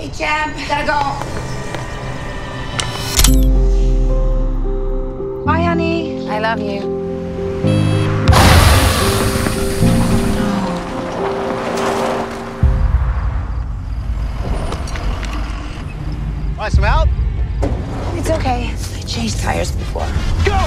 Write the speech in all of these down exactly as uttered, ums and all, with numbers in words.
Hey, champ. Gotta go. Bye, honey. I love you. Want some help? It's okay. I changed tires before. Go!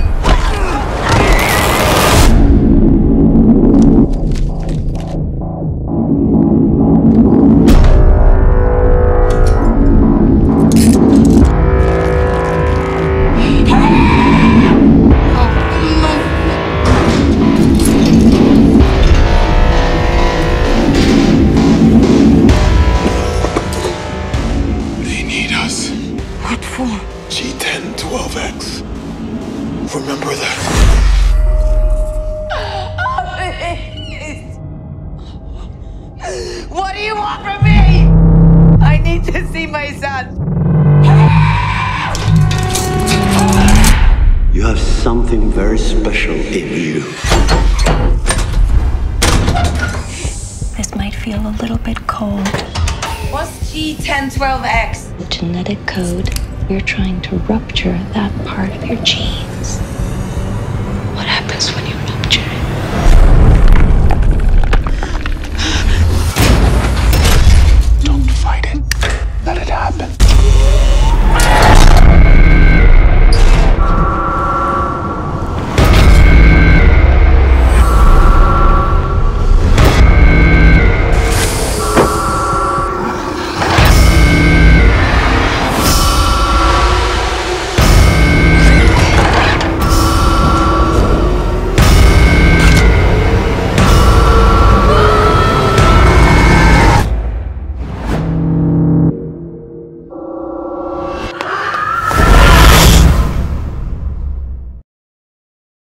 G ten twelve X. Remember that. What do you want from me? I need to see my son. You have something very special in you. This might feel a little bit cold. What's G ten twelve X? Genetic code. You're trying to rupture that part of your gene.